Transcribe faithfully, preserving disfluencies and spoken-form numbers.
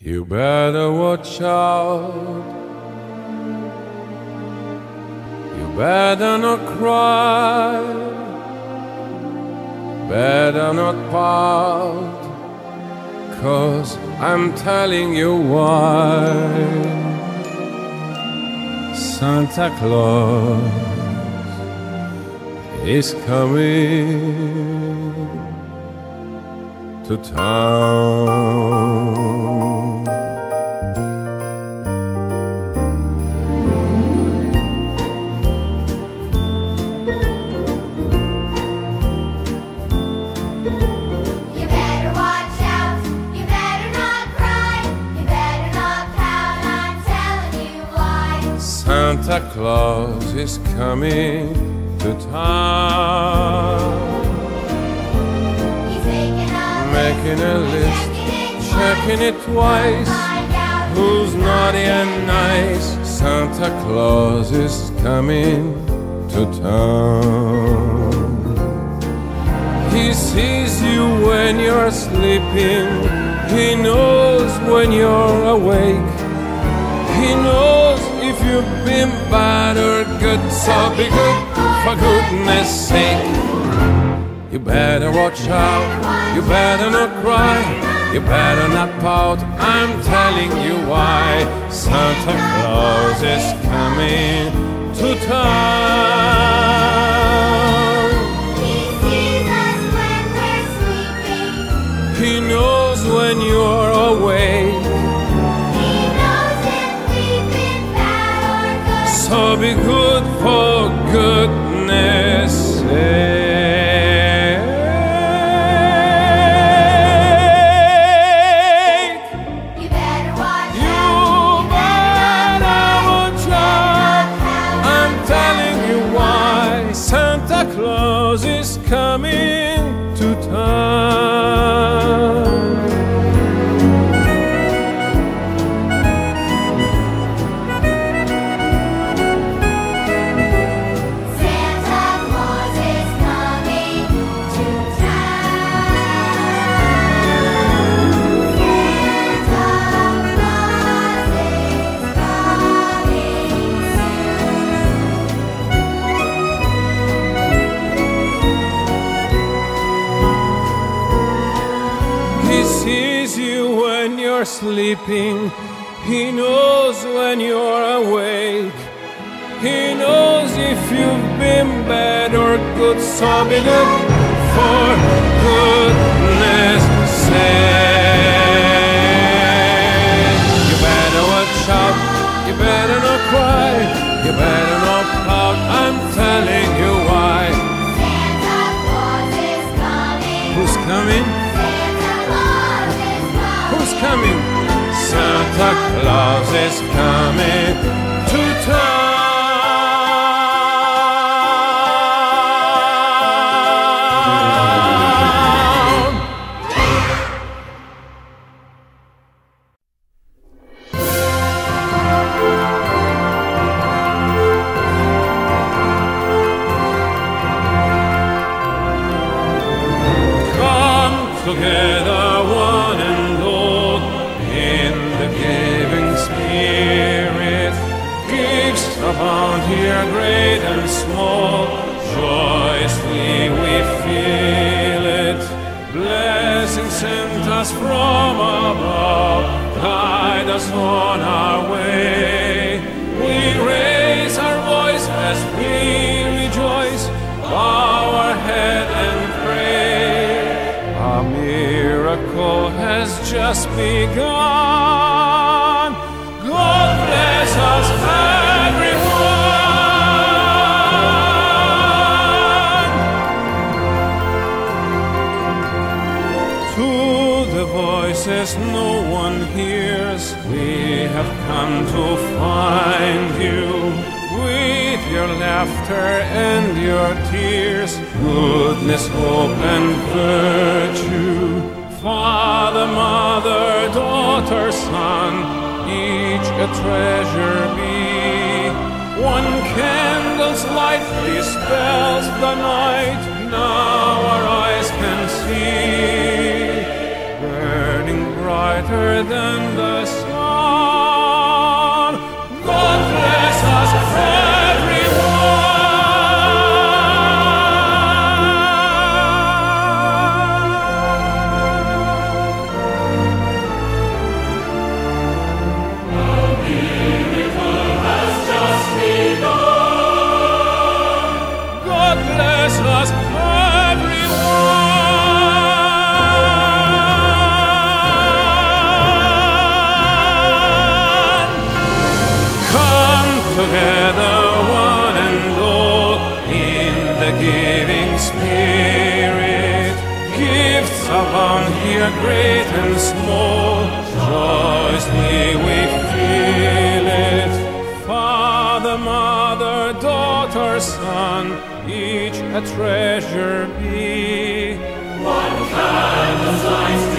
You better watch out. You better not cry. Better not pout, 'cause I'm telling you why. Santa Claus is coming to town. Santa Claus is coming to town. He's making a Making a list, list, checking it twice. Who's naughty and nice? Santa Claus is coming to town. He sees you when you're sleeping. He knows when you're awake. He knows if you've been bad or good, so be good for goodness sake. You better watch out, you better not cry, you better not pout, I'm telling you why. Santa Claus is coming to town. He sees us when we're sleeping. He knows when you're awake. So be good for goodness sake. You better watch You out. better watch out. I'm telling you why. Santa Claus is coming to town. He sees you when you're sleeping. He knows when you're awake. He knows if you've been bad or good, so be good for goodness sake. You better watch out, you better not cry, you better not pout, I'm telling you why. Santa Claus is coming. Who's coming? Who's coming? Santa Claus is coming to town. Come together, one and all, in the giving spirit. Gifts abound here, great and small. Joyously we feel it. Blessings sent us from above, guide us on our way. We raise our voice as we rejoice, bow our head and pray. A miracle has just begun. God bless us, everyone. To the voices no one hears, we have come to find you. With your laughter and your tears, goodness, hope, and virtue. Father, mother, daughter, son, each a treasure be. One candle's light dispels the night, now our eyes can see. Burning bright brighter than the sun. God bless us, bless us, everyone. Come together, one and all, in the giving spirit. Gifts abound here, great and small. Joyously we feel it. Father, mother, daughter, son, each a treasure be. One kind of life.